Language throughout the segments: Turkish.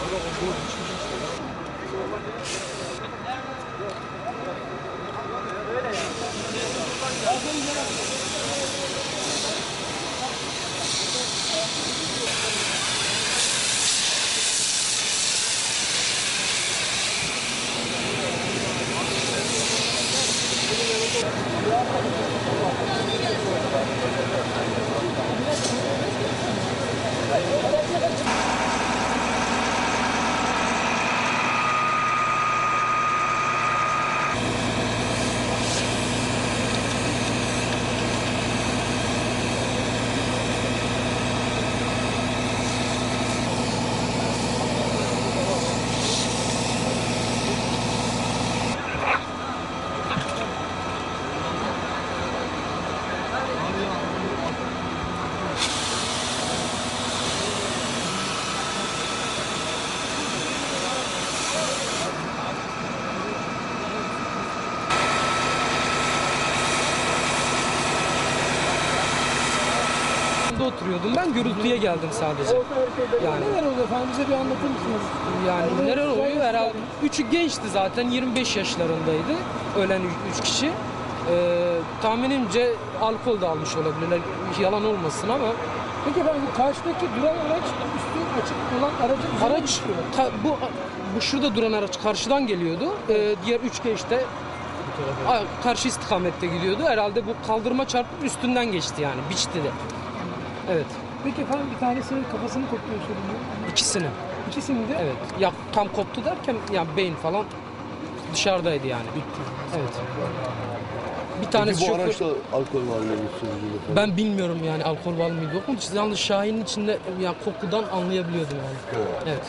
Oturuyordum ben, gürültüye geldim sadece. Yani neler oluyor efendim, bize bir anlatır mısınız? Yani neler oluyor herhalde, üçü gençti zaten, 25 yaşlarındaydı ölen 3 kişi. Tahminimce alkol de almış olabilirler, yalan olmasın ama. Peki efendim, bu karşıdaki duran araç üstü açık olan araç bu şurada duran araç karşıdan geliyordu. Diğer 3 genç de karşı istikamette gidiyordu. Herhalde bu kaldırıma çarpıp üstünden geçti, yani biçti de. Evet. Peki efendim, bir tanesinin kafasını koptuğu söyleniyor. İkisinin. İkisinin de? Evet. Ya tam koptu derken yani beyin falan dışarıdaydı yani. Bitti. Evet. Bir tanesi Peki bu araçta alkol var mıydı? Ben bilmiyorum yani, alkol var mıydı yok mu? Yalnız Şahin'in içinde yani kokudan anlayabiliyordum yani. Evet.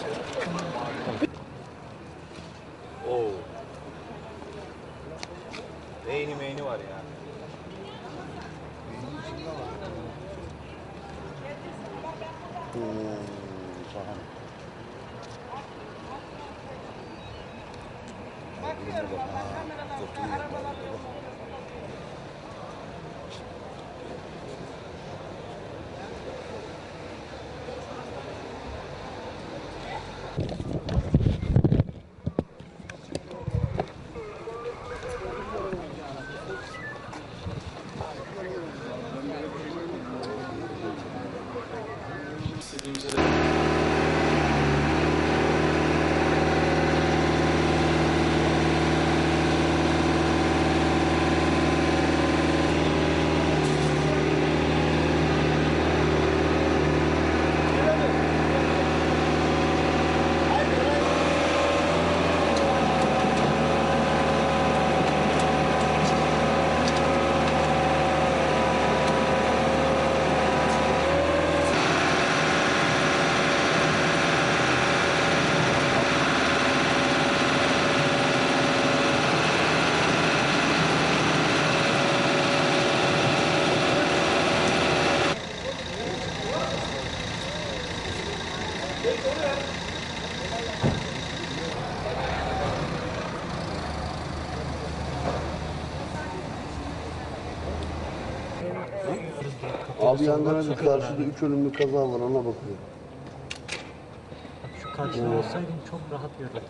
Oo. Meyni var ya. Abi yandan bir karşıda 3 ölümlü kaza var, ona bakıyor. Şu karşıda olsaydım çok rahat görürdüm.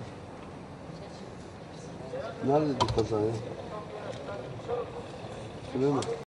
Nerede kaza ya? Şuraya mı?